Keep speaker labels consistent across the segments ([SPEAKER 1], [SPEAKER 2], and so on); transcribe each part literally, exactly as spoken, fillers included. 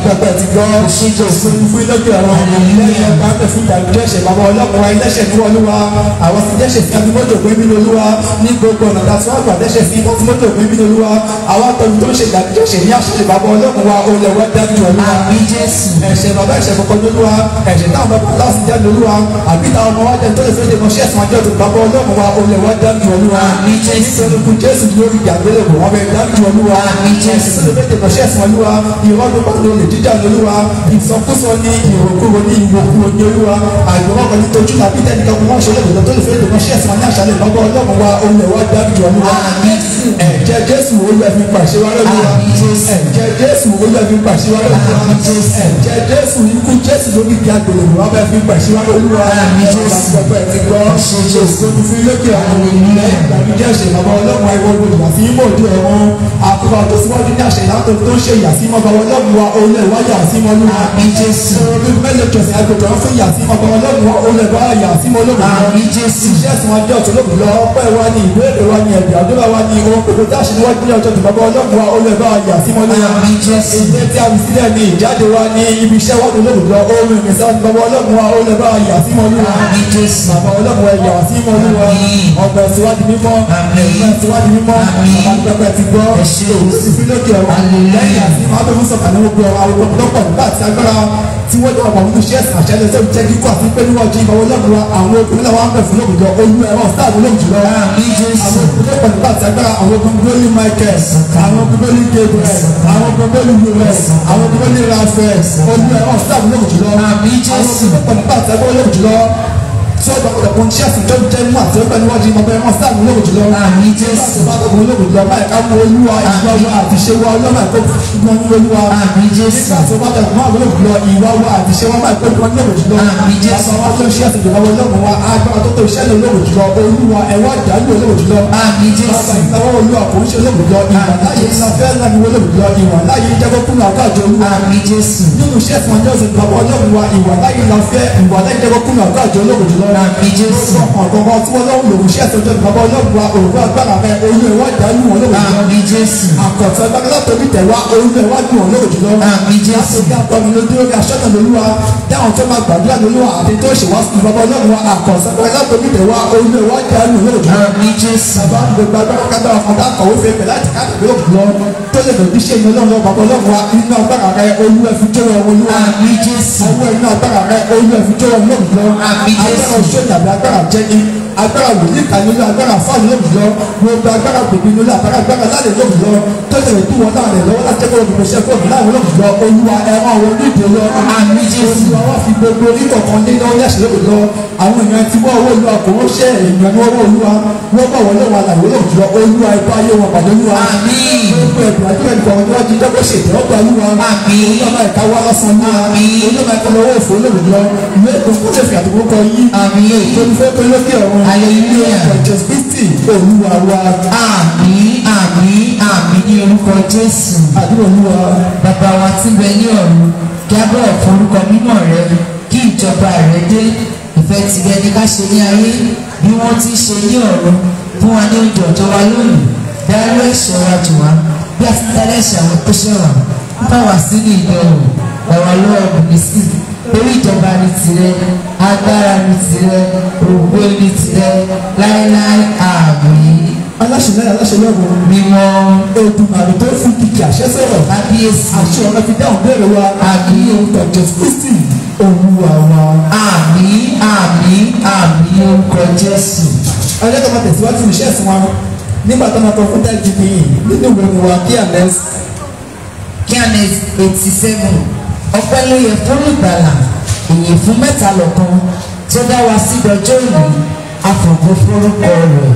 [SPEAKER 1] gbàgbà ti gbọ́ òṣèlú fún lókè ọ̀rọ̀ lẹ́yìn ọgbà ń bẹ̀ fún ìdàgbé ẹ̀ṣẹ̀ bàbá ọlọ́run wa ẹlẹ́ṣẹ̀ ní olúwa àwọn ti dẹ́ṣẹ̀ sí àti mọ́tò pé nínú olúwa ní gbogbo ọ̀nà tá a tún àgbà dẹ́ṣẹ̀ sí mọ́tò mọ́tò pé nínú olúwa àwọn akọni tó ń ṣe ìdàgbé ẹ̀ṣẹ̀ ní àṣẹ bàbá ọlọ́run wa olè wá dájú olúwa ẹ̀ṣẹ̀ bàbá ẹ̀ṣẹ̀ kọ̀kọ́ lólúwa ẹ̀ṣẹ̀ táwọn bàbá láti jáde olúwa àbí táwọn ọmọ wa jẹ́ tó lè fẹ́ lè mọ ṣẹ́ ẹ̀sán àjọ tó bàbá ọlọ́run wa olè wá dájú olúwa nítorí jésù lórí ìjàgbélé wọn bẹ dájú olúwa ẹ̀ṣẹ̀ tó lè fẹ́ lè mọ ṣẹ́ ẹ̀sán olúwa ìrọ́dún bá lè jíjà olúwa ìsọkúsọ ní ìròkúrò ní ìwòkúrò ní olúwa àgbọ̀n kan ní tojú tàbí tẹ́nìkan kò wọ́n ṣe lẹ́gbẹ̀ẹ́ tó lè fẹ́ lè mọ ṣẹ́ ẹ̀sán ní àṣálẹ̀ bàbá ọlọ́run wa olè wá dájú olúwa ẹ̀jẹ̀ jésù olú ẹ̀fín pàṣẹ wá lọ́wọ́ ẹ̀jẹ̀ jésù olú ẹ̀fín pàṣẹ wá lọ́wọ́ ẹ̀jẹ̀ jésù ikú jésù lórí ìdí àgbèrè wà bẹ́ẹ̀ fi pàṣẹ wá lọ́wọ́ àgbàgbà ẹ̀ ti gbọ́ òṣèlú fún lókè àwọn ènìyàn ìgbàgbé jẹ́ ṣe bàbá ọlọ́run àìwọ́ olùwà sí mọ̀ òde ọ̀run àkókò àtòsíwájú ní àṣẹ ìlànà tó ń ṣe ìyàsímọ́ bàbá ọlọ́run wa olè wá yàsímọ́ lọ́wọ́ mẹ́lẹ̀ jọ̀sìn àgbègbè wọn fún ìyàsímọ́ bàbá ọlọ́run wa olè wá yàsímọ́ lọ́wọ́ iṣẹ́ ẹ̀sìn wọn jẹ́ ọ̀tún lóbi lọ ọpẹ́ wa ní ìwé èrè wa ní ẹ̀bì àdúrà wa ní ohun gbogbo tí a ṣe níwájú ní ọjọ́ ìbàbá ọlọ́run wa olè wá yàsímọ́ lọ́wọ́ ilé tí a wù sílẹ̀ ní ìjáde wa ní ibi iṣẹ́ wa ní lóbi lọ ohun ìrìnsẹ̀ wa ní bàbá ọlọ́run wa olè wá yàsímọ́ lọ́wọ́ bàbá ọlọ́run wa yàsímọ́ lọ́wọ́ ọgbà ìsíwájú mímọ́ ẹ̀gbẹ́ ìsíwájú mímọ́ bàbá gbẹgbẹ ti gbọ́ òsì lókè ọ̀rọ̀ lẹ́yìn àti máa bẹ fún sọ̀kalẹ̀ gbogbo àwọn ọ̀pọ̀lọpọ̀ nígbà tí agbára tí wọ́n jẹ́ ọ̀pọ̀ nínú iṣẹ́ ẹ̀sìn àṣẹlẹ̀ tó jẹ́ kíkọ́ àti pé níwájú ìbáwọ́ lọ́gbọ̀n wa àwọn obìnrin náà wà ń bẹ̀ fún lóògùn jọ olú ẹ̀rọ sáàbù lóògùn jùlọ àwọn ọ̀pọ̀lọpọ̀ nígbà tí agbára àwọn ogun gbólí Michael àwọn ogun gbólí Gabriel àwọn ogun gbólí us àwọn ogun gbólí Raphael olú ẹ̀rọ sáàbù lóògùn jùlọ àwọn ọ̀pọ̀lọpọ̀ nígbà tí agbára lóògùn jùlọ tí ó gbàgbọ́dọ̀ kò ń ṣe ẹ̀sìn tó ń jẹ́ mú àti ọgbẹ́ níwájú ìmọ̀bẹ wọn sáàmù lóògùn jùlọ àmì jésù bá gbogbo olóògùn jùlọ báyìí ká mú olúwa ìwà wa àti ṣe wa ọlọ́mọ ẹ̀kọ́ gbọ́n ní olúwa àmì jésù nígbà tí ó bá gbàgbọ́ máa olóògùn jùlọ ìwà wa àti ṣe wa máa kó gbọ́n ní olóògùn jùlọ àmì jésù bàbá wa tó ń ṣe ẹ̀sìn jùlọ olóògùn wa agbára tó tó iṣẹ́ ní olóògùn jùlọ olúwa ẹ̀wọ́ ìdálú olóògùn jùlọ àmì jésù bàbá ìtawọ́ olúwa kò ń ṣe olóògùn jùlọ ìwà láyé ńlá fẹ́ ńlá ní olóògùn jùlọ ìwà láyé jẹ́gbọ́ kúnnà àgbàjọ olúwa àmì jésù nínú iṣẹ́ fún ọjọ́ ìsìn bàbá olóògùn wa ìwà láyé ńlá fẹ́ ìwà láyé jẹ́gbọ́ kúnnà àgbàjọ olóògùn jùlọ àmì jésù ọ̀gbọ̀ngàn tí wọ́n lọ́wọ́ lòun ṣe ẹ̀sọ́ ìjọba bàbá ọlọ́run òògùn agbára rẹ oyún ẹ̀wọ́ ìdánù wọn lóògùn jùlọ àmì jésù àkọ́tọ̀ agbára látọ̀bí tẹ̀wá oyún ẹ̀wọ́ dùn wọn lóògùn jùlọ àmì jésù láti àtọ́ni lójú lórí aṣọ́nà lolúwa dáhùn tó máa gbàdúrà lolúwa àti tó ṣe wá sí bàbá ọlọ́run wa àkọ́tọ̀ agbára látọ̀bí tẹ̀wá oyún ẹ̀wọ́ ìdánù lóògùn jùlọ àmì jésù bàbá gbogbo agbára kábàá ọ̀dà kọ̀wé fẹ́ pẹ̀ láti káàkiri lóògùn lọ tó lè lòdì ṣe ìyẹn lọ́wọ́ bàbá ọlọ́run wa inú agbára rẹ oyún ẹ̀fí tó rẹ olúwa àmì jésù ọwọ́ inú agbára rẹ oyún ẹ̀fí tó rẹ lóògùn lọ àmì jésù agbára òṣèlú àbí agbára jẹ́ ní agbára wòlíì kan nínú agbára fáwọn lóògùn lọ gbogbo agbára gbèbí nínú agbára agbára láàrin lóògùn lọ tó lè rí wọn náà rẹ lọ́wọ́ láti ẹgbẹ́ òdùnkún ṣẹ́kọ̀ọ́ òdùnkún láàrin lóògùn lọ olúwa ẹ̀rọ àwọn onídìí lọ àmì jésù àwọn fi gbogbo oníkọ̀ọ̀kan nínú ọ̀yẹ́sẹ̀ lóògùn lọ àwọn èèyàn tí wọ́n owó olúwa kò ń ṣe èèyàn ní owó olúwa wọ́n bá wọlé wọn àlàyé lóògùn lọ olúwa ẹ̀kọ́ ayé wọn pàdé olúwa gbogbo ẹ̀bùn àdúrà ìgbà wọn ni wọ́n ti dẹ́gbẹ́ ṣètò ọgbà olúwa olúwa ẹ̀ka wá lọ́sàn ní olúwa ẹ̀kọ́ lọ́wọ́ òfò lóògùn lọ ìwé ìgbòho tó fi àtúkọ́ kọ yí olùfẹ́ pé lókè ọ̀run ẹ̀jẹ̀ kristi olúwa wa.
[SPEAKER 2] àmín àmín àmín ní orúkọ jésù.
[SPEAKER 1] àdúrà olúwa.
[SPEAKER 2] bàbá wa tí ń bẹ ní ọ̀run kí a bọ̀wọ̀ forúkọ mímọ́ rẹ kí ìjọba rẹ dé ìfẹ́ tìrẹ ní ká ṣe ní ayé bí wọ́n ti ṣe ní ọ̀run fún wa ní oúnjẹ ọjọ́ wa lónìí dárí ẹ̀ṣẹ̀ wa jù wá bí a ti ń darí ẹ̀ṣẹ̀ àwọn tó ṣẹ̀ wá bá wá sínú ìdánwò ọ̀rọ̀ lọ́wọ́ bùnmísì torí ìjọba ní tirẹ̀ agbára ní tirẹ̀ ògbó ní tirẹ̀ láéláé àmín.
[SPEAKER 1] aláṣẹlẹ aláṣẹlẹwọ
[SPEAKER 2] mímọ́
[SPEAKER 1] Èdùmàrè tó fún kìkì àṣẹ sọ̀rọ̀
[SPEAKER 2] kábíyèsí
[SPEAKER 1] àṣẹ ọ̀rọ̀ fi dáhùn béèrè wa
[SPEAKER 2] àmín
[SPEAKER 1] orúkọ jésù kristi olúwa wa.
[SPEAKER 2] àmín àmín àmín orúkọ jésù.
[SPEAKER 1] ọjọ́ tó máa tẹ̀síwájú iṣẹ́ ẹ̀sìn wa nígbà tó máa tọ́ fún dájú bí nínú ìwé mi wa kí ànẹ́s.
[SPEAKER 2] kí ànẹ́s eighty seven ọpẹ́ ló yẹ fún ìgbàlà èyí fún mẹ́ta lọ́kan tó dá wa sí dọjọ́ ìlú àfọ̀gbọ́ forúkọ rẹ̀.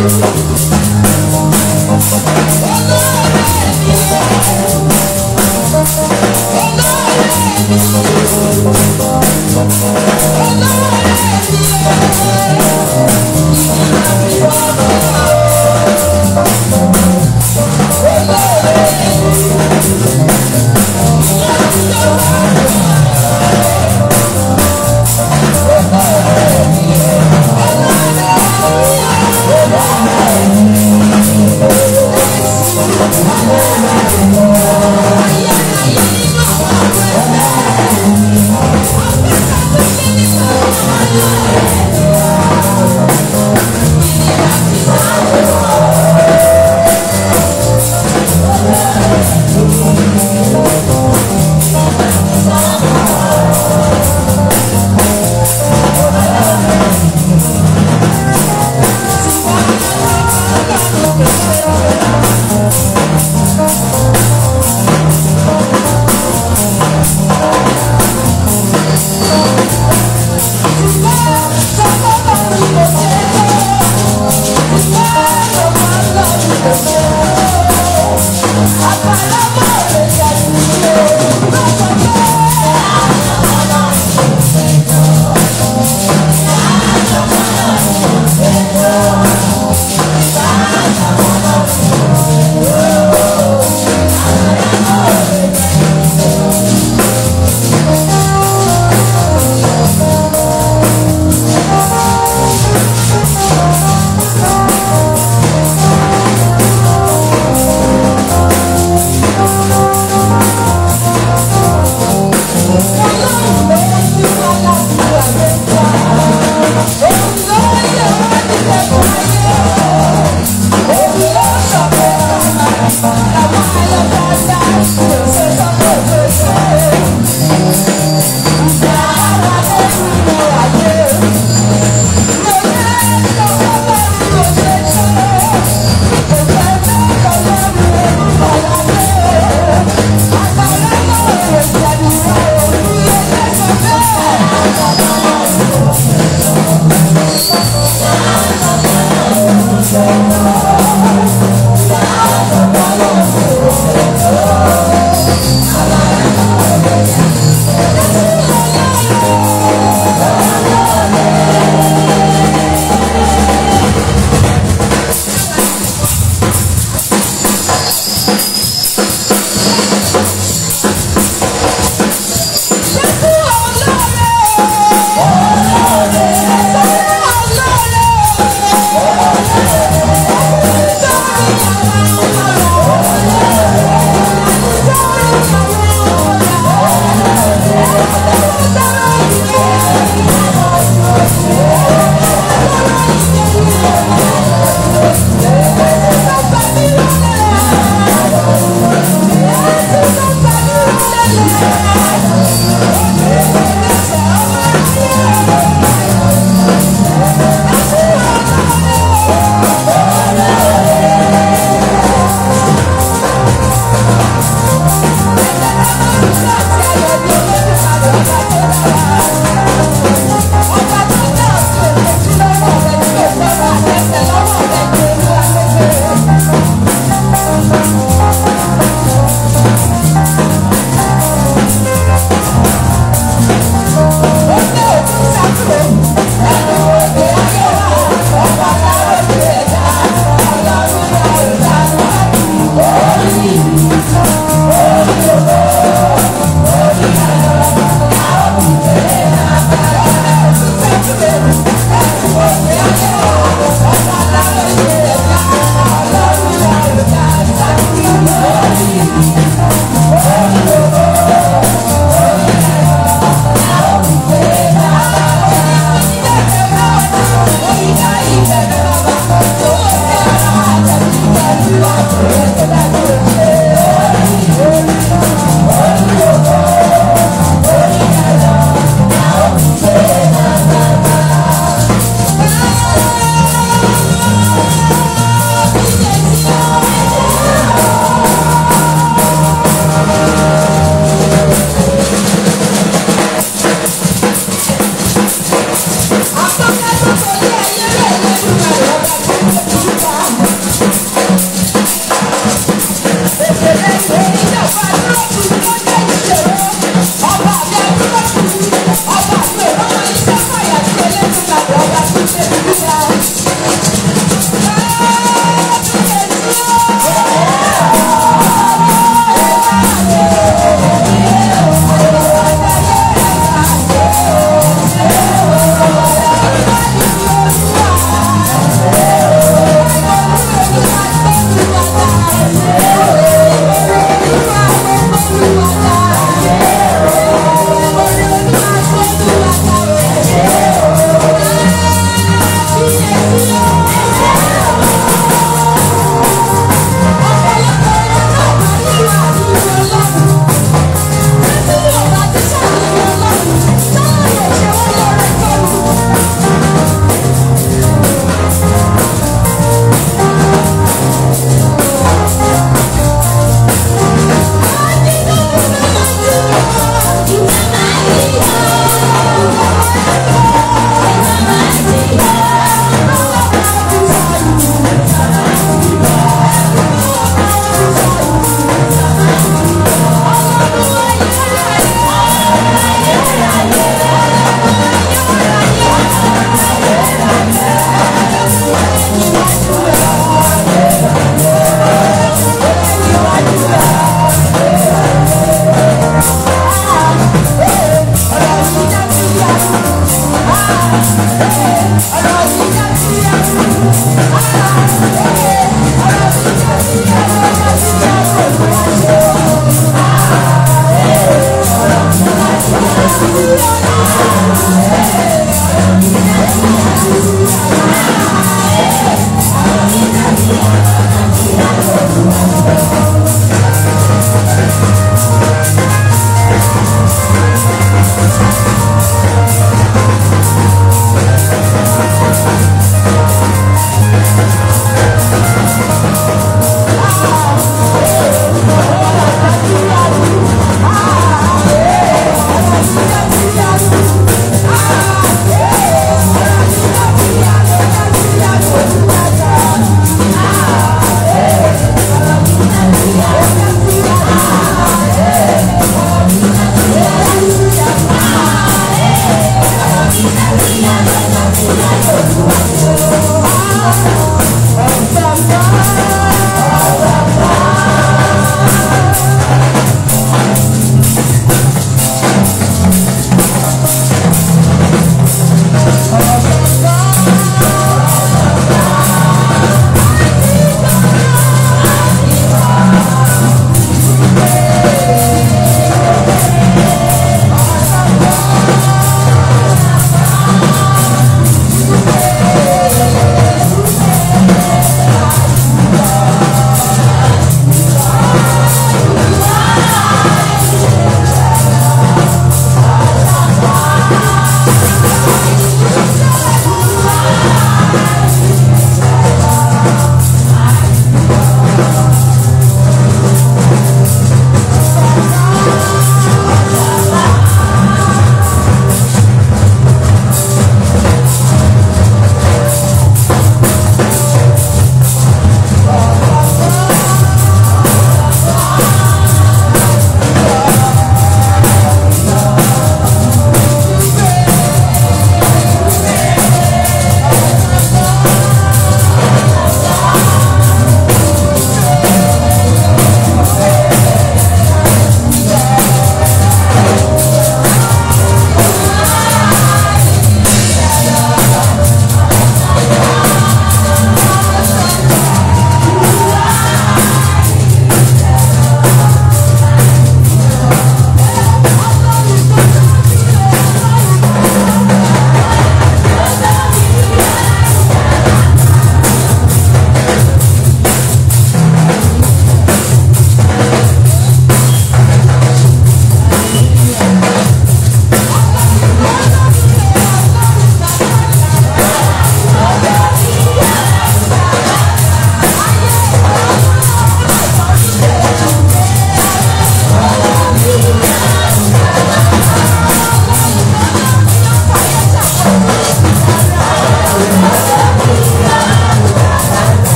[SPEAKER 3] Oh,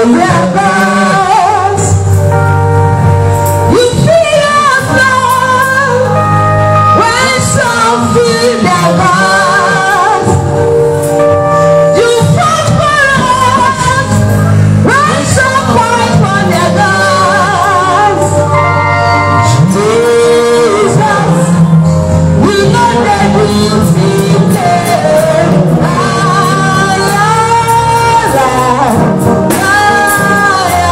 [SPEAKER 3] their gods. You feed us love when some feed their gods. You fight for us when some fight for their gods. Jesus, we know that we defeated.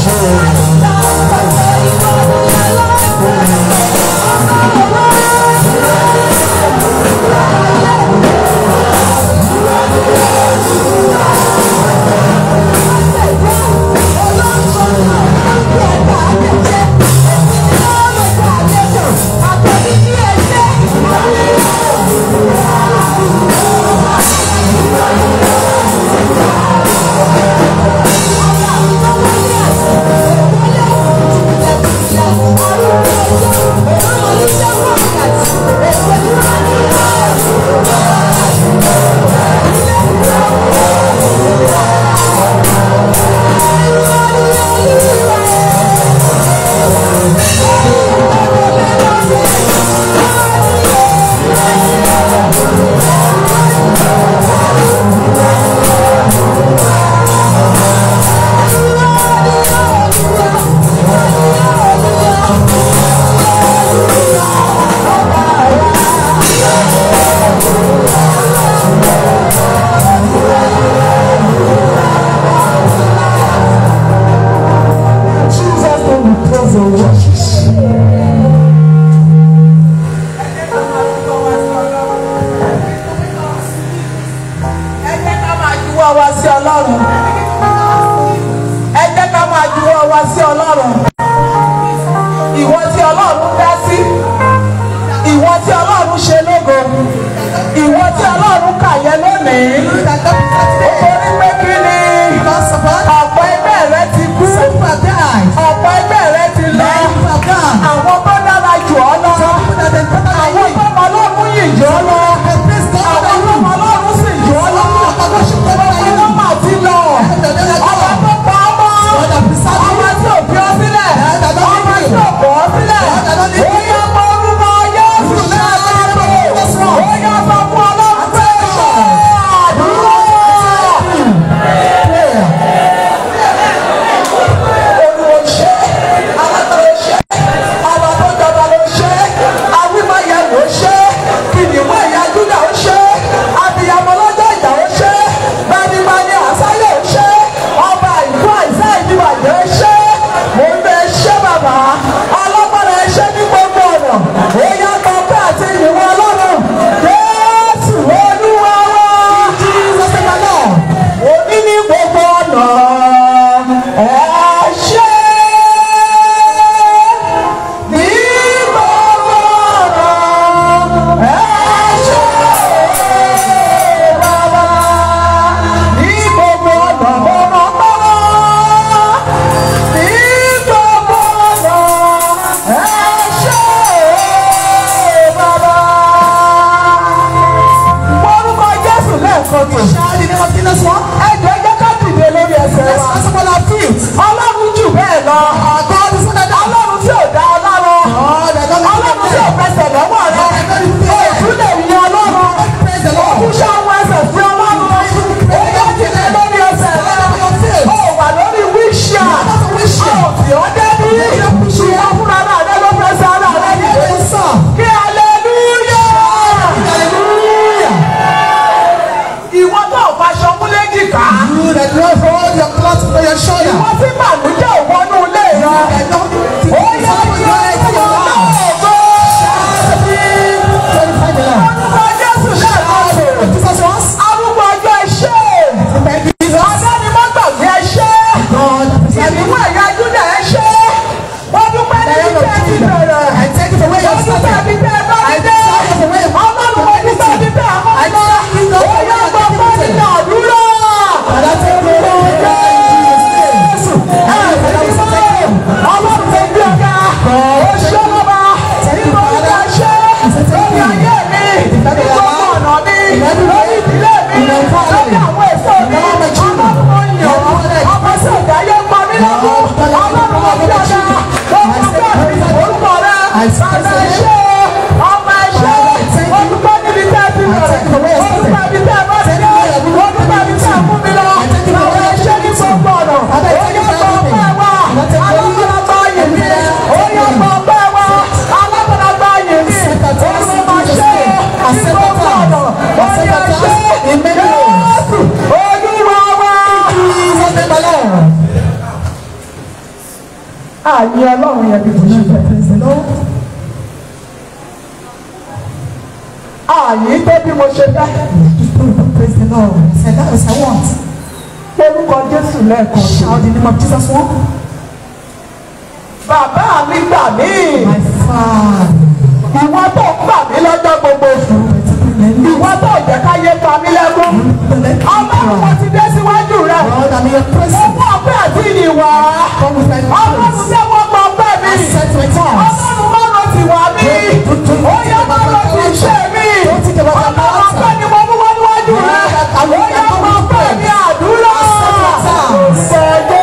[SPEAKER 3] Ọmọ sí ọ̀gá yẹn pa mí lọ́kùn. ààyè ọlọ́run yẹn bí mo ṣe fẹ́ praise the Lord. ààyè tó bí mo ṣe fẹ́ praise the Lord.
[SPEAKER 2] Said that was I want.
[SPEAKER 3] orúkọ Jésù lẹ́ẹ̀kan.
[SPEAKER 2] Shout the name of Jesus one.
[SPEAKER 3] bàbá mi gbà mí.
[SPEAKER 2] My Father.
[SPEAKER 3] ìwọ tó gbà mí lọ́jọ́ gbogbo oṣù. ìwọ tó jẹ́ káyé pa mí lẹ́kún. ọlọ́run mo ti dé síwájú rẹ̀.
[SPEAKER 2] Lord, I'm your presence.
[SPEAKER 3] owó ọpẹ́ àti ìyìnwá.
[SPEAKER 2] Come with my
[SPEAKER 3] ọlọ́run
[SPEAKER 2] praise.
[SPEAKER 3] tẹ́ wọ́n gbọ́ ọpẹ́ mi.
[SPEAKER 2] I set my tongues.
[SPEAKER 3] ọlọ́run má lọ ti wà mí. ó yẹ má lọ ti ṣe mí. ọlọ́run ọpẹ́ ni mo mú wá níwájú rẹ̀. ó yẹ má ọpẹ́ mi àdúrà. sọ̀dọ̀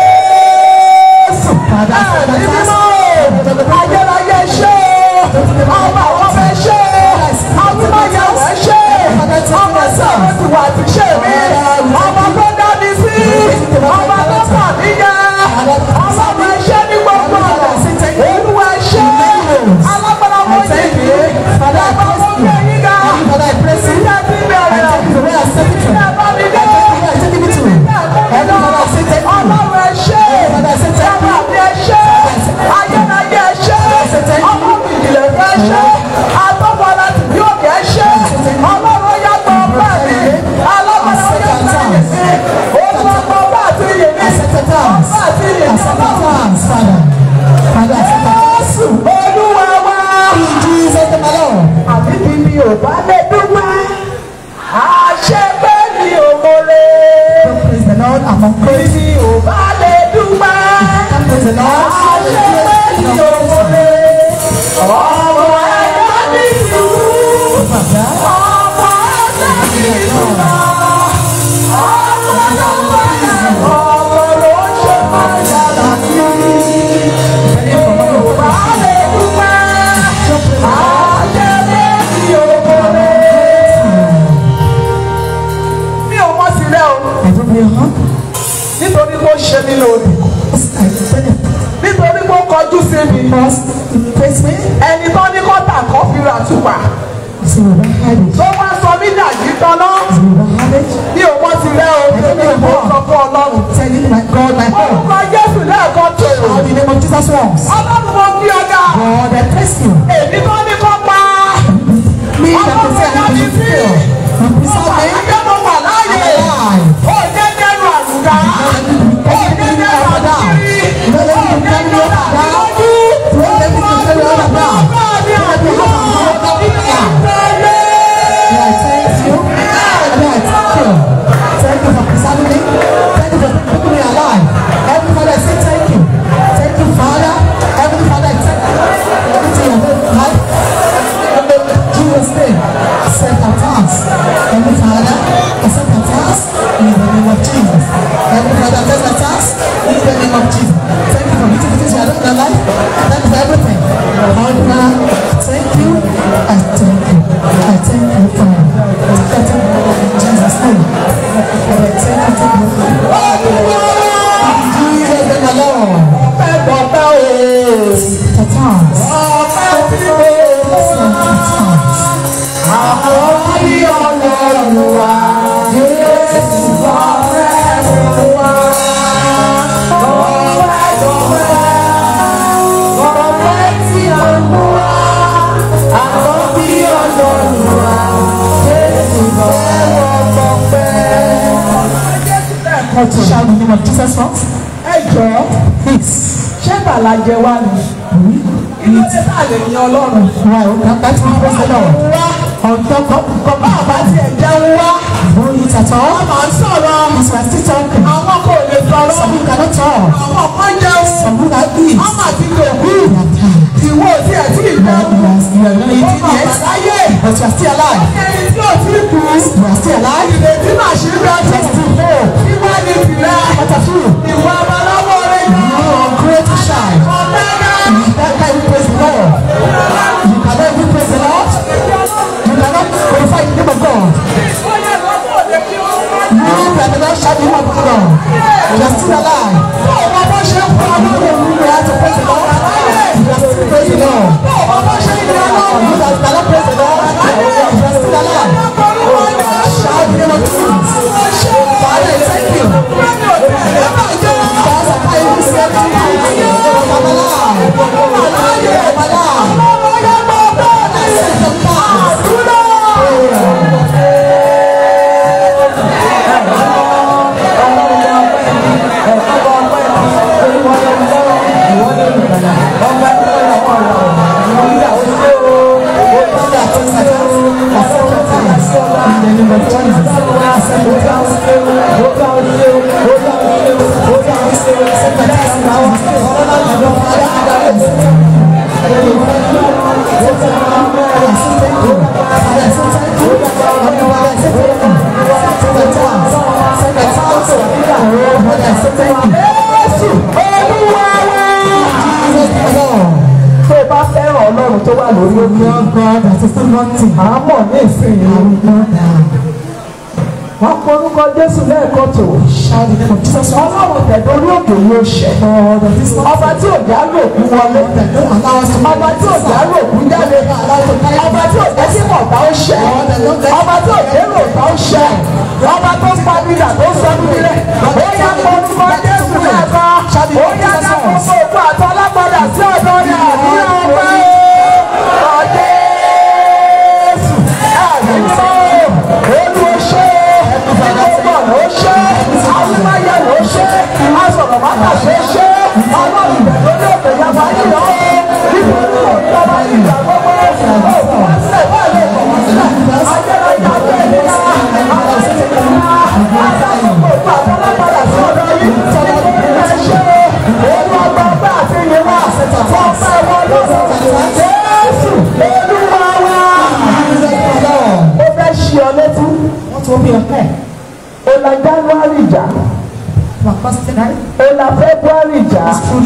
[SPEAKER 3] ẹ̀ẹ́dì mímọ́. ayérayé ṣe. ọba àwọn fẹ́ ṣe. àtúmọ̀yàwó ṣe. ọba sọ̀rọ̀ ti wà ti ṣe mí. ọba tó dá mi sí. ọba tó fà mí yẹ. ọba mi ṣe ní gbogbo ọ̀rọ̀. olúwa ṣe. alágbára mo yẹ kí. alágbára mo yẹ yí ga. ìṣe ti bẹ̀rẹ̀. ìṣe bá mi dé. ọlọ́run ẹ ṣe. ọba mi ẹ ṣe. ayérayé ẹ ṣe. ọmọ mi ìdílé fẹ́ ṣe. àtọ́gbọ́n láti bí òkè ẹ ṣe. ọlọ́run yá gbọ́ ọpẹ́ mi. alágbára ó yá gbọ́ ẹ̀yẹ sí. ó sọ pé ọba àti ìyè mi. ọba àti ìyè mi. Jésù olúwa wá. àbí bí mi ò bá lè dúpẹ́. àṣepé mi ò mọ̀rẹ́.
[SPEAKER 2] Praise the Lord among
[SPEAKER 3] bí mi ò bá lè dúpẹ́.
[SPEAKER 2] praise the Lord.
[SPEAKER 3] àṣepé mi ò mọ̀rẹ́. ọmọ ẹ̀dá mi sùn. ọmọ ẹ̀dá mi sùn. ọmọ lọ́wọ́ yẹn. ọmọ ló ṣe máa yára sí. bí mi ò bá lè dúpẹ́. àṣepé mi ò mọ̀rẹ́. mi ò mọ̀ sílẹ̀ o.
[SPEAKER 2] I don't know how.
[SPEAKER 3] nítorí kó ṣe mí lórí.
[SPEAKER 2] I benefit.
[SPEAKER 3] nítorí kó kọjú sí mi.
[SPEAKER 2] Because you praise me.
[SPEAKER 3] ẹni tó ní kọ́tà kan fi ra tùpà.
[SPEAKER 2] So you don't have it.
[SPEAKER 3] tó wá sọ mí dàjí tọ́lá.
[SPEAKER 2] You don't have it.
[SPEAKER 3] mi ò mọ̀ sílẹ̀ o. èmi ò mọ̀ sọ fún ọlọ́run.
[SPEAKER 2] Telling my God, my God.
[SPEAKER 3] orúkọ Jésù lẹ́ẹ̀kan tó.
[SPEAKER 2] Shout the name of Jesus once.
[SPEAKER 3] ọlọ́run mo fi ọ̀gá.
[SPEAKER 2] God, I praise you.
[SPEAKER 3] èmi tó ní kọ́ pa.
[SPEAKER 2] Me that can say I need to feel. You preserve me.
[SPEAKER 3] ọ̀gá mo wà láàyè.
[SPEAKER 2] Alive.
[SPEAKER 3] ó jẹ́ dẹ́nu àlùkà. ó jẹ́ dẹ́nu àlùkìrì.
[SPEAKER 2] You don't let me carry you up and down. You don't let me carry you up and down. You let me have a heart of prayer. Yeah, I thank you. Yeah, I thank you. Thank you for preserving me. Thank you for keeping me alive. Heavenly Father, I say thank you. Thank you, Father. Heavenly Father, I thank you for everything you have done in life. In Jesus' name, accept our thanks. Heavenly Father, accept our thanks in the name of Jesus. Heavenly Father, accept our thanks in the name of Jesus. Thank you for beautiful things you have done in our life. Thank you for everything. Lord, now, thank you. I thank you. I thank you, Father. I thank you in Jesus' name. And I thank you, thank you. In Jesus' name, my Lord.
[SPEAKER 3] ọpẹ́ gbọ́pẹ́ o.
[SPEAKER 2] The thanks.
[SPEAKER 3] ọpẹ́ tí mo
[SPEAKER 2] Accept the thanks.
[SPEAKER 3] àwọn bí ọlọ́run wa. Jésù ọpẹ́ fún wa. ọpẹ́ gbọ́pẹ́. ọpẹ́ tí a mú wa. àwọn bí ọlọ́run wa. Jésù ọpẹ́ gbọ́pẹ́.
[SPEAKER 2] God to shout the name of Jesus once.
[SPEAKER 3] ẹ jọ̀ọ́
[SPEAKER 2] Please.
[SPEAKER 3] ṣé bàlájẹ wá ni. kí ló dé tá a lè yan ọlọ́run.
[SPEAKER 2] Well, that, that's my praise the Lord. On top of
[SPEAKER 3] bá a bá tiẹ̀ jẹun wá.
[SPEAKER 2] don't eat at all.
[SPEAKER 3] wọ́n máa ń sọ̀rọ̀.
[SPEAKER 2] Because we are still talking.
[SPEAKER 3] àwọn kò lè sọ̀rọ̀.
[SPEAKER 2] Some people cannot talk.
[SPEAKER 3] àwọn kan jẹun.
[SPEAKER 2] Some people cannot eat.
[SPEAKER 3] wọ́n máa ti lè kú.
[SPEAKER 2] They are tired.
[SPEAKER 3] ìwọ tí ẹ tí ì
[SPEAKER 2] You are,
[SPEAKER 3] jẹun.
[SPEAKER 2] you are, you are not
[SPEAKER 3] ó
[SPEAKER 2] eating
[SPEAKER 3] máa
[SPEAKER 2] yet,
[SPEAKER 3] wà láyé.
[SPEAKER 2] but you are still alive.
[SPEAKER 3] ẹni tí ò tí ì kú.
[SPEAKER 2] You are still alive.
[SPEAKER 3] ìrètí máa ṣe bí
[SPEAKER 2] You
[SPEAKER 3] ọtí.
[SPEAKER 2] are still whole.
[SPEAKER 3] kí wá ní tìrẹ.
[SPEAKER 2] What of you?
[SPEAKER 3] ìwà babaláwo rẹ
[SPEAKER 2] You
[SPEAKER 3] yàn.
[SPEAKER 2] are great to shine.
[SPEAKER 3] ọ̀dẹ́gẹ́.
[SPEAKER 2] You cannot even praise the Lord. You cannot even praise the Lord. You cannot glorify the name of God.
[SPEAKER 3] ìfọyín lọ́pọ̀ lè fi wọ́n wá.
[SPEAKER 2] You cannot shout the name of God. You are still alive.
[SPEAKER 3] bó o bá bó ṣe ń fún ọlọ́run.
[SPEAKER 2] You have to praise the Lord. You are still praise the Lord.
[SPEAKER 3] bó o bá bó ṣe ń fún ọlọ́run.
[SPEAKER 2] You that cannot praise the Lord. You are still alive. Shout the name of Jesus. Father, I thank you.
[SPEAKER 3] ọlọ́run tó wà lórí omi ọgọ́ àti símọ́ǹtì àmọ́ ní ìsìn wọ́n kọ orúkọ Jésù lẹ́ẹ̀kan tó ọlọ́run tẹ̀dọ́ orí òkè yóò ṣẹ ọba tí òjá lò kú wọlé ọba tí òjá lò kú jáde ọba tí òjá sí mọ̀tá ó ṣẹ ọba tí òjá lò tá ó ṣẹ ọba tó ń padìdà tó ń sọ nílẹ̀ ó yá kọ orúkọ Jésù lẹ́ẹ̀kan ó yá ká gbogbo òkú àti ọlọ́padà sí ọ̀dọ́ ní àdúrà ọpẹ́ ọ̀jẹ̀ Jésù àdúrà olùwọ́ṣẹ́ ó ṣe àlùmáyà ló ṣe àsọ̀rọ̀ bàtà ṣe ṣe ọlọ́run ìbẹ̀rẹ̀ lórí òkè yàgbá yíyọ nítorí òjọba ìgbà gbogbo òkú wá sílẹ̀ wà lè kọ̀ wá sílẹ̀ ayérayé abẹ́ ìlera aláṣẹ ìlera àtàkùn òkú àtọ́lápadà sí ọ̀dọ́ yìí nítorí ẹ ṣe olú ọgbà ọgbà àti ìyẹ̀wò fún ọgbà ẹ̀wọ̀n lọ́sọ̀rọ̀ Jésù olúwa wa ó fẹ́ ṣí ọ létí wọ́n tún bí ọkẹ́ ola January jà ola February jà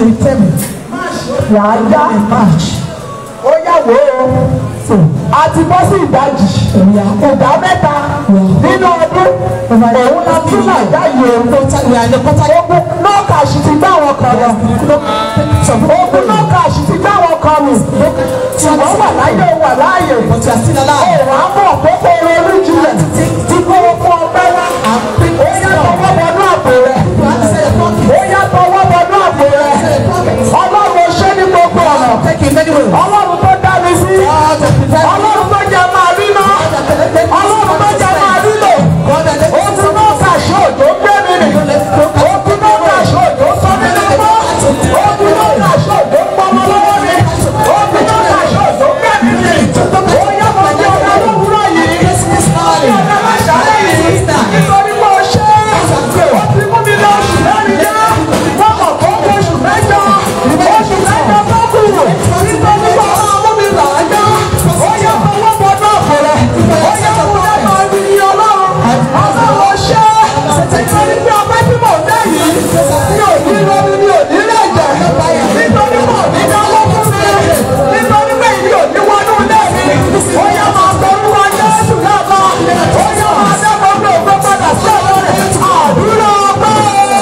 [SPEAKER 3] wàá já ó yàwó o àti bọ́ sí ìdájì ìdá mẹ́ta nínú ọdún òun la tún náà jáde ogun nọ́ọ̀kàṣì ti gbá wọn kan lọ ogun nọ́ọ̀kàṣì ti gbá wọn kan lọ ṣùgbọ́n wà láyé wà láàyè òun á bọ̀ kókó ronú jùlẹ̀ tí kò fún ọgbẹ́ wá ó yá tọwọ́ bọnú àpò rẹ̀ ó yá tọwọ́ bọnú àpò rẹ̀ ọlọ́run ṣé ní gbogbo ọ̀nà ọlọ́run tó dá mi sí ọlọ́run tó jẹ́ máa rí ná ọlọ́run tó jẹ́ máa rí lò ogun náà kàṣí òjò gbé mi rìn ogun náà kàṣí òjò sọ mi lọ́wọ́ ogun náà kàṣí òjò pọmọ lọ́wọ́ mi ogun náà kàṣí òjò gbé mi rìn ó yá mọ̀ ní ọ̀nà lówùúrọ̀ yìí ní ọ̀nà àṣálẹ́ yìí nítorí pé ó ṣe ó ti mú mi lọ oṣù mẹ́rin yá wọ́n mọ̀ kó oṣù mẹ́jọ oṣù mẹ́jọ tó kù nítorí pé ọmọ mú mi là á yá ó yá fọwọ́ bọ náà fẹ̀rẹ̀ ó yá fún ẹ̀ka ní ọlọ́run ọlọ́run ó ṣe nítorí pé ọpẹ́ tí mò ń dá yìí mi ò ní lórí mi ò ní lẹ́jẹ̀ nítorí mò ní dáwọ́ fún mi nítorí pé ìdí ò ní wọnú ilé mi ó yá máa tọrú wa Jésù lọ́kọ́ ó yá máa dá gbogbo ògbó padà sí ọ̀dọ́ rẹ̀ àdúrà ọpẹ́.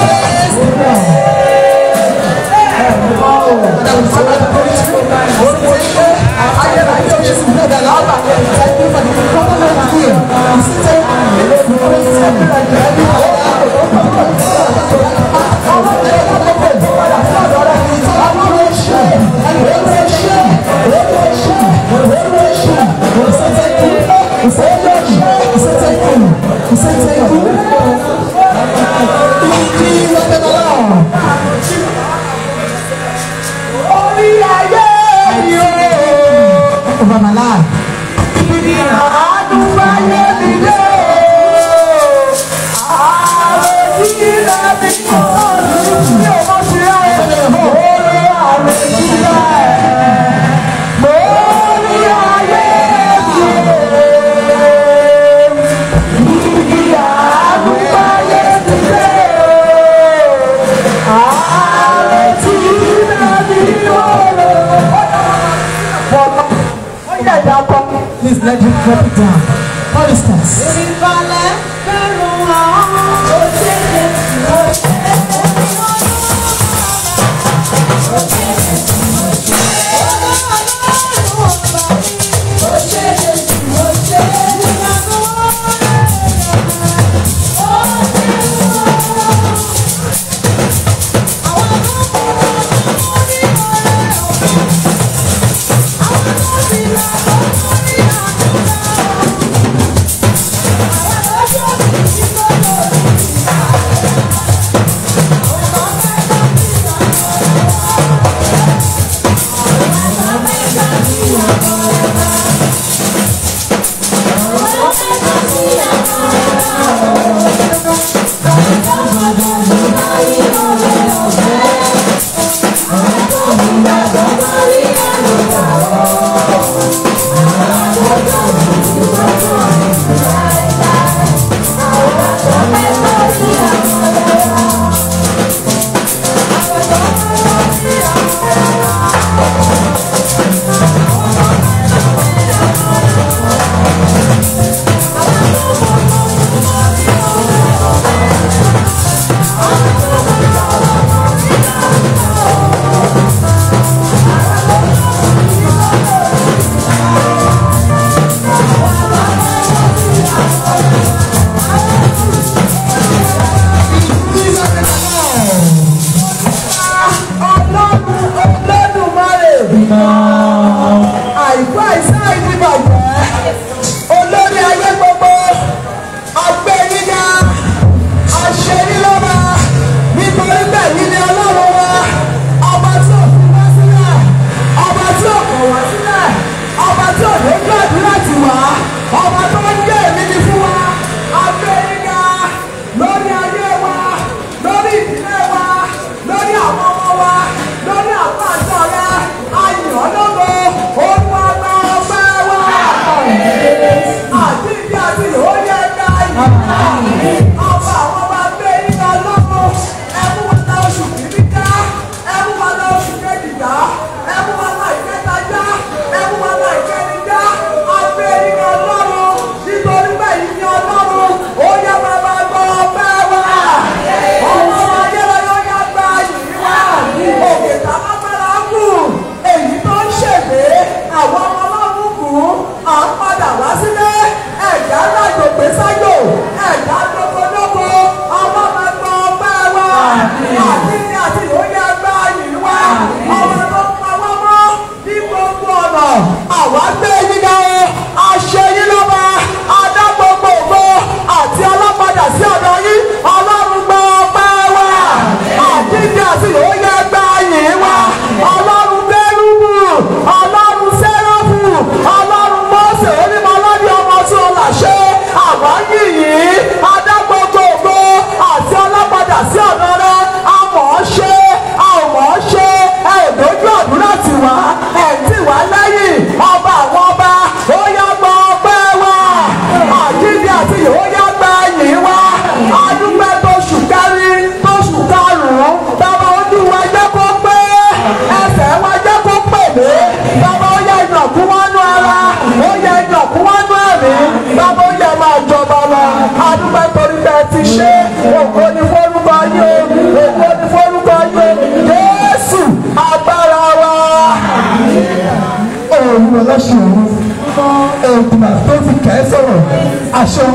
[SPEAKER 3] Over my life. Please let him drop it down. For instance.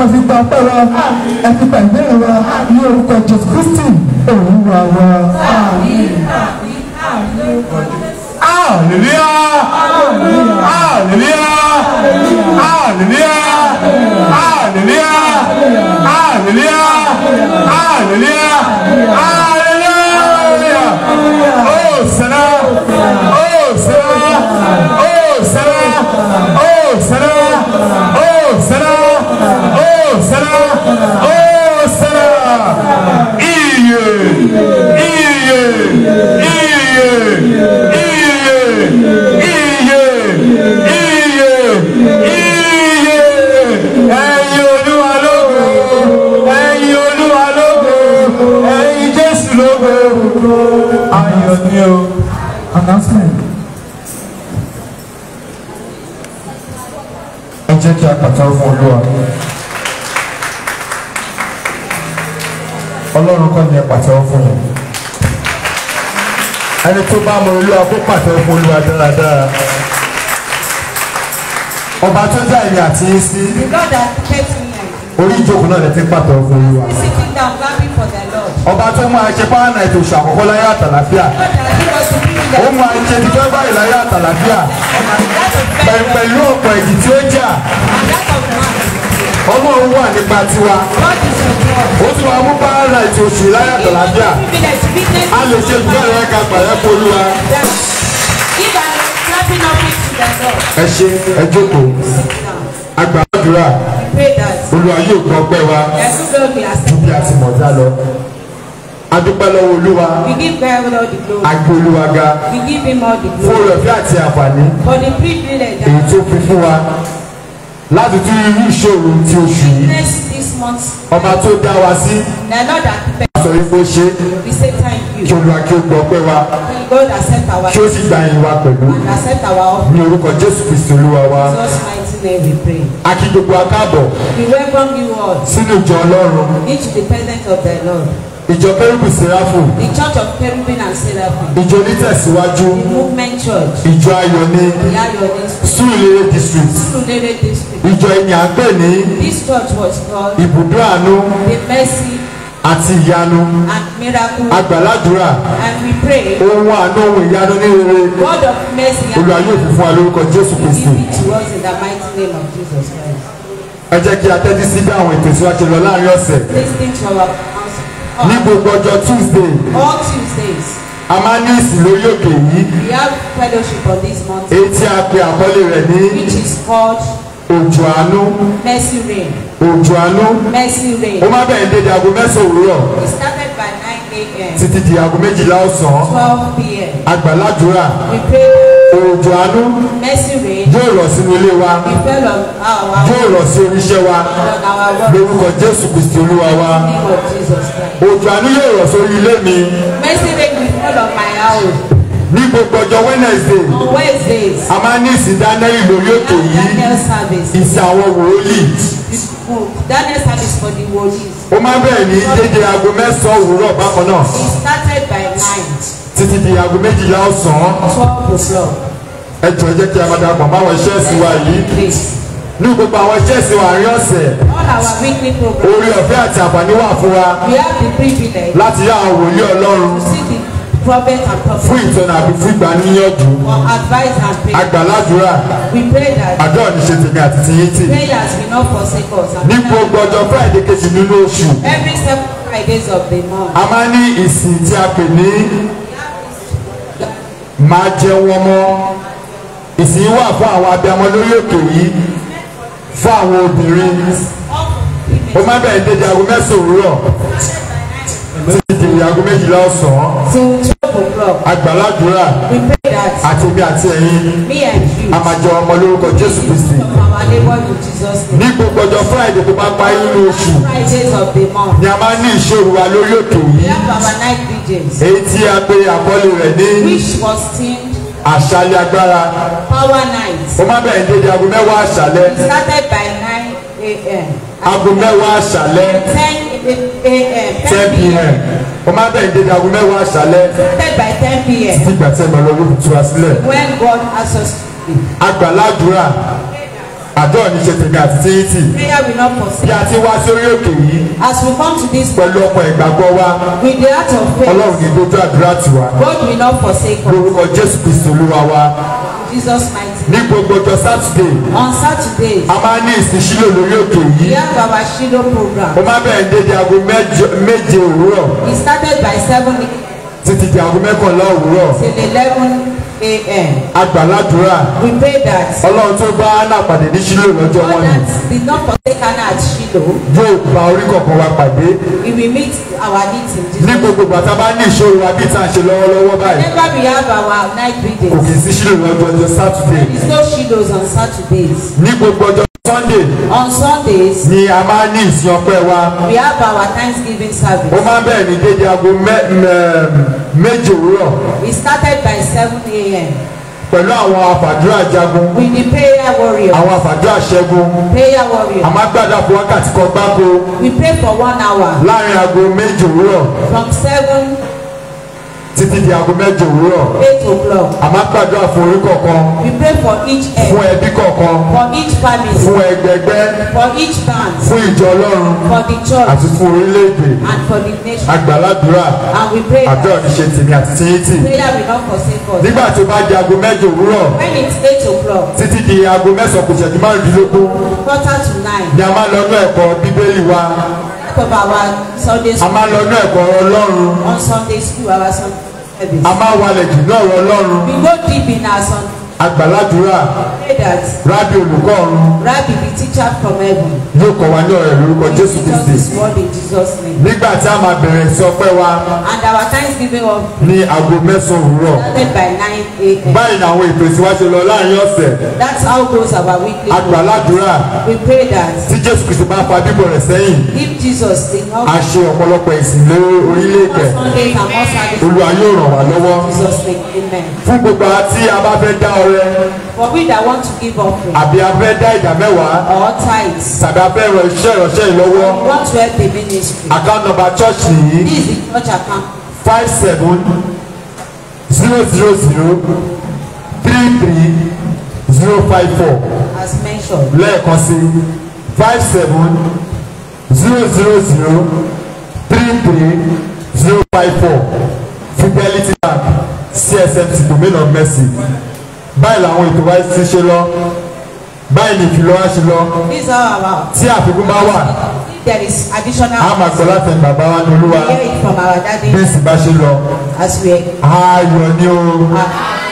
[SPEAKER 1] ẹ fi gba ọpẹ́ wa ẹ fi gba ìbéèrè wa ní orúkọ Jésù Kristi Olúwa wa.
[SPEAKER 4] Hallelujah! Hallelujah! Hallelujah! Hallelujah! Hallelujah! Hallelujah! Hallelujah! Oh, Sana! Oh, Sana! Oh, Sana! Oh, Sana! Oh, Sana! Oh, Sana! Oh, Sana! Iye! Iye! Iye! Iye! Iye! Iye! Iye! Ẹ̀yin Olúwa lógo! Ẹ̀yin Olúwa lógo! Ẹ̀yin Jésù lógo! Ayọ̀ ni o.
[SPEAKER 1] Announcement.
[SPEAKER 4] Ẹ jẹ́ kí a pàtàkì fún Olúwa. Ọlọ́run kọ́ ni ẹ pàtàkì fún yẹn. Ẹni tó bá mọ Olúwa kó pàtàkì fún Olúwa dáradára. Ọba tó dá èmi àti yín sí.
[SPEAKER 5] The God that kept me and
[SPEAKER 4] Orí ìjókòó náà lè ti pàtàkì fún Olúwa.
[SPEAKER 5] you sitting down clapping for the Lord.
[SPEAKER 4] Ọba tó mú àṣẹ pàánà ètò ìṣàkókò láyé àtàlàfíà.
[SPEAKER 5] God that give us the privilege.
[SPEAKER 4] Ó mú àṣẹ ìjọ báyìí láyé àtàlàfíà.
[SPEAKER 5] That of
[SPEAKER 4] Pẹ̀lú
[SPEAKER 5] God
[SPEAKER 4] pẹ̀lú ọ̀pọ̀ ẹ̀jì tí ó jà.
[SPEAKER 5] and that of man.
[SPEAKER 4] Ọlọ́run wà nípa tiwa.
[SPEAKER 5] God is your God.
[SPEAKER 4] Ó tún wá mú pàánà ètò òṣù láyé àtàlàfíà.
[SPEAKER 5] Privilege to witness
[SPEAKER 4] A lè ṣe ìjọ rẹ̀ ká pàrẹ́ fún Olúwa.
[SPEAKER 5] that. Give an clapping offering to the Lord.
[SPEAKER 4] Ẹ ṣe ẹ jókòó.
[SPEAKER 5] Sit down.
[SPEAKER 4] Agbàdúrà.
[SPEAKER 5] Pray that.
[SPEAKER 4] Olúwa yóò gbọ́ ọpẹ́ wa
[SPEAKER 5] There's no God we are
[SPEAKER 4] ju bí a ti mọ̀ dá lọ. A dúpẹ́ lọ́wọ́ Olúwa.
[SPEAKER 5] We give God all the glory.
[SPEAKER 4] A gbé Olúwa ga.
[SPEAKER 5] We give him all the
[SPEAKER 4] Fún
[SPEAKER 5] glory.
[SPEAKER 4] oore-ọ̀fẹ́ àti àǹfààní
[SPEAKER 5] For the privilege
[SPEAKER 4] èyí
[SPEAKER 5] that
[SPEAKER 4] tó fi fún wa láti tún irú ìṣòro tí oṣù yìí.
[SPEAKER 5] witness this month.
[SPEAKER 4] Ọba tó dá wa sí
[SPEAKER 5] The Lord that kept
[SPEAKER 4] sọ wípé ó ṣe
[SPEAKER 5] we say thank
[SPEAKER 4] kí
[SPEAKER 5] you.
[SPEAKER 4] Olúwa kí ó gbọ́ ọpẹ́ wa
[SPEAKER 5] God accept our
[SPEAKER 4] kí ó sì gba ìyìn wa pẹ̀lú.
[SPEAKER 5] and accept our offering.
[SPEAKER 4] Ní orúkọ Jésù Kristi Olúwa wa.
[SPEAKER 5] In Jesus' mighty name we pray.
[SPEAKER 4] A kí gbogbo akáàbọ̀
[SPEAKER 5] We welcome you all
[SPEAKER 4] sínú ìjọ Ọlọ́run.
[SPEAKER 5] into the presence of the Lord.
[SPEAKER 4] Ìjọ Kérúbù Séráfù.
[SPEAKER 5] The Church of Cherubim and Seraphim.
[SPEAKER 4] Ìjọ onítẹ̀síwájú.
[SPEAKER 5] The Movement Church.
[SPEAKER 4] Ìjọ Ayọ̀ ní
[SPEAKER 5] The Ayo District.
[SPEAKER 4] Súlùlérè district.
[SPEAKER 5] Surulere District.
[SPEAKER 4] Ìjọ ẹni à ń pè ní
[SPEAKER 5] This church was called
[SPEAKER 4] ibùdó àánú
[SPEAKER 5] the Mercy
[SPEAKER 4] àti ìyanu.
[SPEAKER 5] and Miracle.
[SPEAKER 4] Agbàládùúrà
[SPEAKER 5] And we pray,
[SPEAKER 4] ohun àánú ohun ìyanu ní rere.
[SPEAKER 5] God of mercy and
[SPEAKER 4] Olúwa yóò fi fún wa lórúkọ Jésù Kristi.
[SPEAKER 5] give it to us in the mighty name of Jesus Christ.
[SPEAKER 4] Ẹ jẹ́ kí a tẹ́tí sí bí àwọn ètò ìsíwájú lọ láàrin ọ̀sẹ̀.
[SPEAKER 5] Listening to our counsel.
[SPEAKER 4] Ní gbogbo ọjọ́ Tuesday
[SPEAKER 5] All Tuesdays,
[SPEAKER 4] a máa ní ìsìn lórí òkè yìí
[SPEAKER 5] we have fellowship on this mountain,
[SPEAKER 4] èyí tí a pe àkọlé rẹ̀ ní
[SPEAKER 5] which is called
[SPEAKER 4] òjò àánú.
[SPEAKER 5] Mercy Rain.
[SPEAKER 4] Òjò àánú.
[SPEAKER 5] Mercy Rain.
[SPEAKER 4] Ó máa bẹ̀rẹ̀ dédé aago mẹ́sàn-án òwúrọ̀
[SPEAKER 5] We started by nine a m
[SPEAKER 4] títí di aago méjìlá ọ̀sán.
[SPEAKER 5] twelve p m
[SPEAKER 4] Agbàládùúrà
[SPEAKER 5] We prayed
[SPEAKER 4] òjò àánú
[SPEAKER 5] Mercy Rain.
[SPEAKER 4] yóò rọ̀ sínú ilé wa
[SPEAKER 5] We fell on our
[SPEAKER 4] yóò rọ̀ sí oníṣẹ́ wa
[SPEAKER 5] on our work.
[SPEAKER 4] lórúkọ Jésù Kristi Olúwa wa.
[SPEAKER 5] In the name of Jesus Christ.
[SPEAKER 4] Òjò àánú yóò rọ̀ sórí ilé mi
[SPEAKER 5] Mercy Rain will fall on my house.
[SPEAKER 4] ní gbogbo ọjọ́ Wednesday.
[SPEAKER 5] On Wednesdays,
[SPEAKER 4] A máa ní ìsìn Dánẹ́lì lórí òkè
[SPEAKER 5] we
[SPEAKER 4] yìí.
[SPEAKER 5] have Daniel service.
[SPEAKER 4] Ìsìn àwọn wòlíì.
[SPEAKER 5] Daniel service for the Wodis.
[SPEAKER 4] Ó máa bẹ̀rẹ̀ ní dédé aago mẹ́sàn-án òwúrọ̀ bákan náà
[SPEAKER 5] It started by nine,
[SPEAKER 4] títí di aago méjìlá ọ̀sán.
[SPEAKER 5] twelve o'clock.
[SPEAKER 4] Ẹ jọ̀ọ́ ẹ jẹ́ kí a máa darapọ̀ mọ́ àwọn iṣẹ́ ìsìn wa yìí.
[SPEAKER 5] Please.
[SPEAKER 4] Ní gbogbo àwọn iṣẹ́ ìsìn wa àárín ọ̀sẹ̀,
[SPEAKER 5] All our weekly programs,
[SPEAKER 4] oore ọ̀fẹ́ àti àǹfààní wà fún wa
[SPEAKER 5] we have the privilege
[SPEAKER 4] láti yá àwọn wòlíì Ọlọ́run
[SPEAKER 5] to see the prophet and
[SPEAKER 4] fún
[SPEAKER 5] prophet
[SPEAKER 4] ìtọ́nà àbí fún ìgbaniníyànjú.
[SPEAKER 5] for advice and prayer.
[SPEAKER 4] Agbàládùúrà
[SPEAKER 5] We pray that
[SPEAKER 4] àdúrà ní ṣe tèmi àti tiyín tì.
[SPEAKER 5] prayers will not forsake us. And
[SPEAKER 4] Ní gbogbo ọjọ́ Friday kejì nínú oṣù,
[SPEAKER 5] every seven Fridays of the month,
[SPEAKER 4] a máa ní ìsìn tí a pè ní máa jẹun ọmọ. Ìsìn wà fún àwọn abiyamọ lórí òkè yìí fún àwọn obìnrin. Ó máa bẹ̀rẹ̀ dédé aago mẹ́sàn-án òwúrọ̀ títí di aago méjìlá ọ̀sán.
[SPEAKER 5] till twelve o'clock.
[SPEAKER 4] Agbàládùúrà
[SPEAKER 5] We pray that
[SPEAKER 4] àti èmi àti ẹ̀yin
[SPEAKER 5] me and you
[SPEAKER 4] a máa jẹ ọmọ lórúkọ Jésù Kristi.
[SPEAKER 5] from our neighbor in Jesus' name.
[SPEAKER 4] Ní gbogbo ọjọ́ Friday tó bá parí nínú oṣù
[SPEAKER 5] Fridays of the month,
[SPEAKER 4] ni a máa ní ìṣòro wa lórí òkè
[SPEAKER 5] we
[SPEAKER 4] yìí.
[SPEAKER 5] have our night vigils,
[SPEAKER 4] Èyí tí a pe àkọlé rẹ̀ ní
[SPEAKER 5] which was themed
[SPEAKER 4] àṣálẹ́ agbára.
[SPEAKER 5] Power Night.
[SPEAKER 4] Ó máa bẹ̀rẹ̀ dédé aago mẹ́wàá àṣálẹ́.
[SPEAKER 5] It started by nine a m
[SPEAKER 4] Aago mẹ́wàá àṣálẹ́
[SPEAKER 5] ten a m
[SPEAKER 4] ten p m Ó máa bẹ̀rẹ̀ dédé aago mẹ́wàá àṣálẹ́.
[SPEAKER 5] started by ten p m
[SPEAKER 4] Nígbà tí ẹ máa lọ lórí tú wa sílẹ̀.
[SPEAKER 5] when God asked us to pray.
[SPEAKER 4] Agbàládùúrà àjọ ní ṣe tèmi àti tíyítì
[SPEAKER 5] Prayer will not
[SPEAKER 4] bí
[SPEAKER 5] forsake.
[SPEAKER 4] a ti wá sórí òkè yìí
[SPEAKER 5] As we come to this
[SPEAKER 4] pẹ̀lú ọkọ̀ ìgbàgbọ́ wa
[SPEAKER 5] with the heart of
[SPEAKER 4] ọlọ́run
[SPEAKER 5] faith,
[SPEAKER 4] ní dojú àdúrà tiwa
[SPEAKER 5] God will not forsake us.
[SPEAKER 4] lórúkọ jésù kristu olúwa wa
[SPEAKER 5] Jesus mighty.
[SPEAKER 4] ní gbogbo ọjọ́ sátidé
[SPEAKER 5] On Saturdays,
[SPEAKER 4] a máa ní ìsìnṣílò lórí òkè
[SPEAKER 5] we
[SPEAKER 4] yìí
[SPEAKER 5] have our Shiloh program.
[SPEAKER 4] ó máa bẹ̀rẹ̀ dédé aago mẹ́jọ- méje òwúrọ̀
[SPEAKER 5] We started by seven
[SPEAKER 4] títí di aago mẹ́kànlá òwúrọ̀
[SPEAKER 5] till eleven a m
[SPEAKER 4] agbàládùúrà
[SPEAKER 5] We pray that
[SPEAKER 4] ọlọ́run tó bá Hánà pàdé ní ṣílò lọ́jọ́
[SPEAKER 5] God
[SPEAKER 4] wọn ni
[SPEAKER 5] that did not forsake Hannah at Shiloh,
[SPEAKER 4] yóò bá orí kọ̀ọ̀kan wa pàdé
[SPEAKER 5] we will meet our needs in
[SPEAKER 4] ní
[SPEAKER 5] Jesus.
[SPEAKER 4] gbogbo bàtà bá ní ìṣòro wa bí tá à ń ṣe lọ́wọ́lọ́wọ́ báyìí
[SPEAKER 5] Whenever we have our night
[SPEAKER 4] kò
[SPEAKER 5] readings,
[SPEAKER 4] kì í sí ṣílò lọ́jọ́ ọjọ́ sátidé
[SPEAKER 5] there is no Shilohs on Saturdays.
[SPEAKER 4] ní gbogbo ọjọ́ sunday
[SPEAKER 5] On Sundays,
[SPEAKER 4] ni a máa ní ìsìn ọpẹ́ wa
[SPEAKER 5] we have our Thanksgiving
[SPEAKER 4] ó
[SPEAKER 5] service.
[SPEAKER 4] máa bẹ̀rẹ̀ ní dédé aago mẹ́- mẹ́- méje òwúrọ̀
[SPEAKER 5] We started by seven a m
[SPEAKER 4] pẹ̀lú àwọn àfàdúrà jagun
[SPEAKER 5] with the prayer warrior.
[SPEAKER 4] àwọn àfàdúrà ṣẹ́gun
[SPEAKER 5] Prayer
[SPEAKER 4] a
[SPEAKER 5] warrior.
[SPEAKER 4] máa gbàdá fún wákàtí kan gbáko
[SPEAKER 5] We pray for one hour
[SPEAKER 4] láàrin aago méje òwúrọ̀
[SPEAKER 5] from seven
[SPEAKER 4] títí di aago mẹ́jọ òwúrọ̀
[SPEAKER 5] eight o'clock.
[SPEAKER 4] a máa gbàdúrà fún orí kọ̀ọ̀kan
[SPEAKER 5] We pray for each
[SPEAKER 4] fún
[SPEAKER 5] head,
[SPEAKER 4] ẹbí kọ̀ọ̀kan
[SPEAKER 5] for each family,
[SPEAKER 4] fún ẹgbẹgbẹ́
[SPEAKER 5] for each band,
[SPEAKER 4] fún ìjọ ọlọ́run
[SPEAKER 5] for the church,
[SPEAKER 4] àti fún orílẹ̀-èdè
[SPEAKER 5] and for the nation.
[SPEAKER 4] agbàládùúrà
[SPEAKER 5] And we pray
[SPEAKER 4] àjọ
[SPEAKER 5] that
[SPEAKER 4] ìṣe tèmi àti tíyítì
[SPEAKER 5] prayer will not forsake us.
[SPEAKER 4] nígbà tó bá di aago mẹ́jọ òwúrọ̀
[SPEAKER 5] When it's eight o'clock,
[SPEAKER 4] títí di aago mẹ́sàn-án kù ìṣẹ́jú márùndínlógún
[SPEAKER 5] quarter to nine,
[SPEAKER 4] ni a máa lọ ní ẹ̀kọ́ bíbélì wa
[SPEAKER 5] out of our Sunday
[SPEAKER 4] a
[SPEAKER 5] school,
[SPEAKER 4] máa lọ ní ẹ̀kọ́ ọ̀rọ̀ ọlọ́run
[SPEAKER 5] on Sunday school, our Sunday service.
[SPEAKER 4] a máa walẹ̀ jù ní ọ̀rọ̀ ọlọ́run
[SPEAKER 5] We go deep in our Sunday.
[SPEAKER 4] agbàládùúrà
[SPEAKER 5] Pray that
[SPEAKER 4] rábì olùkọ́ ọ̀run
[SPEAKER 5] Rabbi, the teacher from heaven,
[SPEAKER 4] yóò kọ́ wa ní ọ̀rẹ́ lórúkọ jésù
[SPEAKER 5] teach us
[SPEAKER 4] kristi
[SPEAKER 5] this word in Jesus' name.
[SPEAKER 4] nígbà tí a máa bẹ̀rẹ̀ sí ọpẹ́ wa
[SPEAKER 5] And our Thanksgiving of
[SPEAKER 4] ní aago mẹ́sàn-án òwúrọ̀
[SPEAKER 5] started by nine a m
[SPEAKER 4] báyìí ni àwọn ètò ìsìnwáṣe lọ láàrin ọ̀sẹ̀
[SPEAKER 5] That's how goes our weekly.
[SPEAKER 4] agbàládùúrà
[SPEAKER 5] We pray that
[SPEAKER 4] tí jésù kristi bá fa bíbọ̀ rẹ̀ sẹ́yìn
[SPEAKER 5] if Jesus did not
[SPEAKER 4] a ṣe ọ̀pọ̀lọpọ̀ ìsìn lé orílẹ̀-èdè
[SPEAKER 5] Sundays and more services,
[SPEAKER 4] olúwa yóò ràn wá lọ́wọ́
[SPEAKER 5] in Jesus' name, amen.
[SPEAKER 4] fún gbogbo àwa tí a bá fẹ́ dá ọrẹ
[SPEAKER 5] For we that want to give offering
[SPEAKER 4] àbí a fẹ́ dá ìdá mẹ́wàá
[SPEAKER 5] or tithes,
[SPEAKER 4] tàbí a fẹ́ ràn iṣẹ́ ìránṣẹ́ yìí lọ́wọ́
[SPEAKER 5] we want to help the ministry.
[SPEAKER 4] account number church nìyí
[SPEAKER 5] This is the church account.
[SPEAKER 4] five seven zero zero zero three three zero five four
[SPEAKER 5] As mentioned,
[SPEAKER 4] lẹ́ẹ̀kan sí five seven zero zero zero three three zero five four Fidelity Bank C S M T Domain of Mercy báyìí làwọn ètò wáyé ti ṣe lọ báyìí ní ìfìlọ́ wá ṣe lọ
[SPEAKER 5] this is how our
[SPEAKER 4] tí àfikún bá wà
[SPEAKER 5] if there is additional,
[SPEAKER 4] a máa gbọ́ láti ẹnu bàbá wa ní olúwa
[SPEAKER 5] we hear it from our
[SPEAKER 4] bí
[SPEAKER 5] daddy
[SPEAKER 4] èsì bá ṣe lọ
[SPEAKER 5] as we
[SPEAKER 4] ayọ̀ ni o
[SPEAKER 5] are.